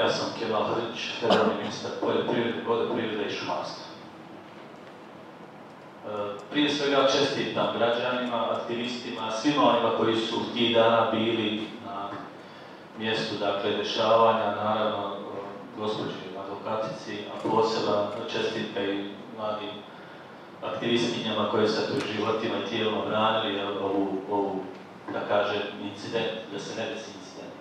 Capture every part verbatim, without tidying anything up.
sam Kemal Hrdić, federalni ministar poljoprivrede, vodoprivrede i šumarstva. Prije svega čestitam građanima, aktivistima, svima onima koji su tih dana bili na mjestu, dakle, dešavanja, naravno, gospođi advokatici, a posebno čestitke i mladim aktivistkinjama koje su tu životima i tijelima branili ovu, ovu, da kažem, incident, da se ne desi incident.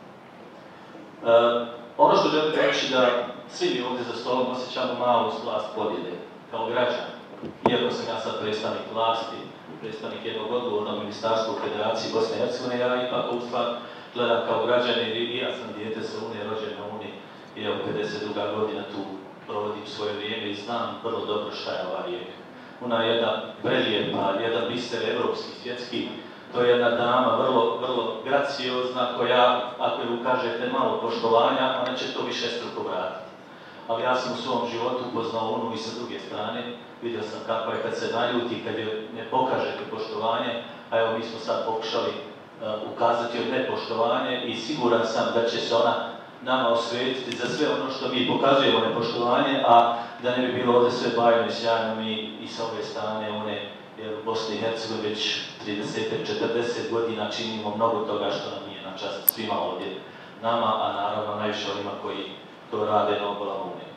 E, ono što želim reći da svi mi ovdje za stolom osjećamo malu vlast pobjede, kao građani. Iako sam ja sad predstavnik vlasti, predstavnik jednog odgovornog ministarstva u Federaciji Bosne i Hercegovine, ja ipak ovu stvar gledam kao građani i ja sam dijete sa Unije, rođen na Uniji i evo pedeset druga godina tu provodim svoje vrijeme i znam vrlo dobro šta je ova rijeka. Ona je jedna prelijepa, jedan biser evropski, svjetski, to je jedna dama vrlo, vrlo graciozna koja, ako je ukažete malo poštovanja, ona će to višestruko vratiti. Ali ja sam u svom životu upoznao onu i sa druge strane, vidio sam kako je kad se naljuti, kad je ne pokažete poštovanje, a evo mi smo sad pokušali uh, ukazati od nepoštovanje i siguran sam da će se ona nama osvetiti za sve ono što mi pokazujemo nepoštovanje, a da ne bi bilo ovdje sve bajno i sjajno, mi i sa ove strane, one, jer u Bosni i Hercegovini već trideset do četrdeset godina činimo mnogo toga što nam nije na čast svima ovdje nama, a naravno najviše onima koji to rade na obalama Unije.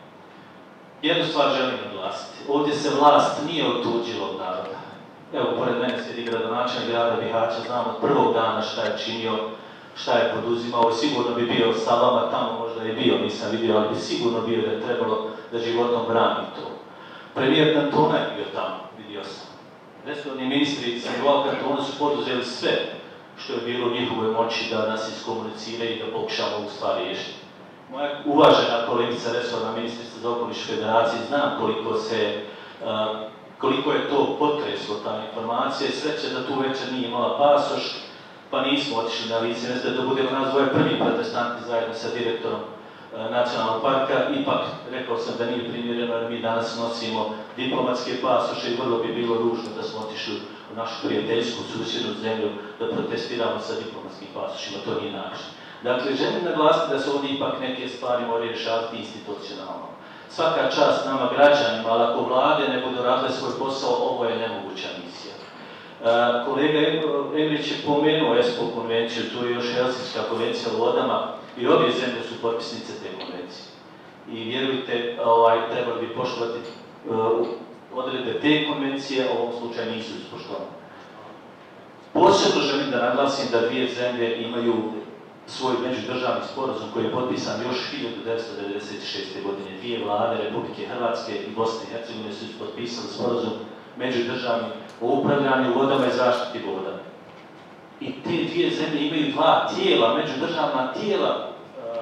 Jednu stvar želim naglasiti. Ovdje se vlast nije otuđila od naroda. Evo, pored mene sjedi gradonačelnik grada Bihaća, znam od prvog dana šta je činio, šta je poduzimao i sigurno bi bio sa vama tamo, možda je bio, nisam vidio, ali bi sigurno bio da je trebalo da životom brani to. Premijer Kantona je bio tamo, vidio sam. Resorni ministri sa nivoa Kantona su poduzeli sve što je bilo u njihovoj moći da nas iskomuniciraju i da pokušamo ovu stvar riješiti. Moja uvažena kolegica, resorna ministrica za okoliš Federacije, znam koliko se, uh, koliko je to potreslo ta informacija i sreće da tu večer nije imala pasoš, pa nismo otišli na lice mjesta da budemo nas dvoje prvi protestanti zajedno sa direktorom uh, nacionalnog parka. Ipak, rekao sam da nije primjereno jer mi danas nosimo diplomatske pasoše i vrlo bi bilo ružno da smo otišli u našu prijateljsku susjednu zemlju da protestiramo sa diplomatskim pasošima, to nije način. Dakle, želim naglasiti da se ovdje ipak neke stvari moraju rješavati institucionalno. Svaka čast nama građanima, ali ako vlade ne budu radile svoj posao, ovo je nemoguća misija. E, kolega Emrić je pomenuo ESPO konvenciju, tu je još Helsinška konvencija o vodama i obje zemlje su potpisnice te konvencije. I vjerujte, ovaj, trebali bi poštovati uh, odredbe te konvencije, a u ovom slučaju nisu ispoštovane. Posebno želim da naglasim da dvije zemlje imaju svoj međudržavni sporazum koji je potpisan još hiljadu devetsto devedeset šeste. godine. Dvije vlade Republike Hrvatske i Bosne i Hercegovine su potpisali sporazum međudržavni o upravljanju vodama i zaštiti voda. I te dvije zemlje imaju dva tijela, međudržavna tijela uh,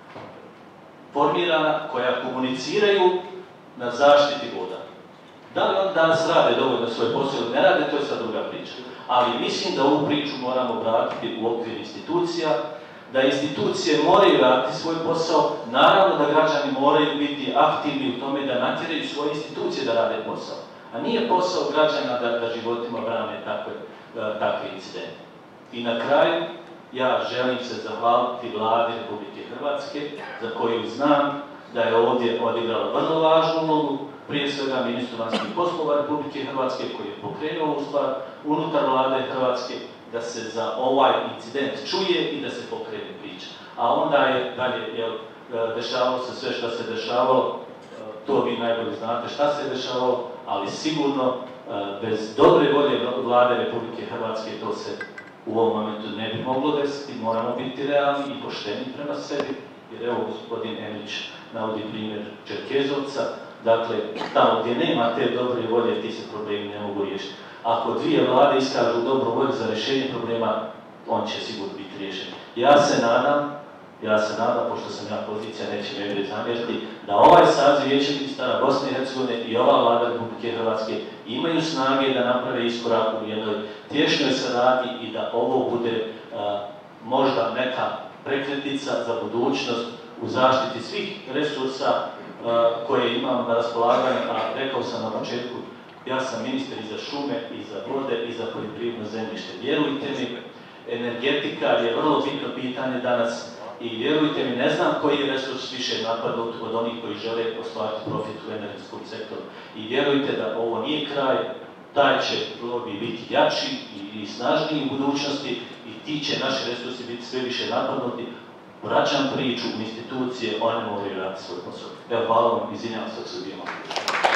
formirana koja komuniciraju na zaštiti voda. Da li oni danas rade dovoljno svoj posao ili ne rade, to je sad druga priča. Ali mislim da ovu priču moramo vratiti u okvir institucija, da institucije moraju raditi svoj posao, naravno da građani moraju biti aktivni u tome da natjeraju svoje institucije da rade posao. A nije posao građana da, da životima brane takve, takve incidente. I na kraju, ja želim se zahvaliti vladi Republike Hrvatske, za koju znam da je ovdje odigrala vrlo važnu ulogu, prije svega ministru vanjskih poslova Republike Hrvatske koji je pokrenuo ovu stvar unutar vlade Hrvatske da se za ovaj incident čuje i da se pokrene priča. A onda je dalje, jel, dešavalo se sve što se dešavalo, to vi najbolje znate šta se je dešavalo, ali sigurno bez dobre volje vlade Republike Hrvatske to se u ovom momentu ne bi moglo desiti, moramo biti realni i pošteni prema sebi, jer evo gospodin Emrić navodi primjer Čerkezovca. Dakle, tamo gdje nema te dobre volje, ti se problemi ne mogu riješiti. Ako dvije vlade iskažu dobru volju za rješenje problema, on će sigurno biti riješen. Ja se nadam, ja se nadam, pošto sam ja pozicija, neće me ovdje zamjeriti, da ovaj saziv Vijeća ministara Bosne i Hercegovine i ova vlada Republike Hrvatske imaju snage da naprave iskorak u jednoj tješnjoj saradnji i da ovo bude a, možda neka prekretnica za budućnost u zaštiti svih resursa koje imamo na raspolaganju, a rekao sam na početku, ja sam ministar i za šume, i za vode, i za poljoprivredno zemljište. Vjerujte mi, energetika je vrlo bitno pitanje danas I vjerujte mi, ne znam koji je resurs više napadnut od onih koji žele ostvariti profit u energetskom sektoru. I vjerujte da ovo nije kraj, taj će lobby biti jači i snažniji u budućnosti i ti će naši resursi biti sve više napadnuti. Vraćam priču u institucije, one moraju raditi svoj posao. Evo, hvala vam, izvinjavam se ako se bio malo.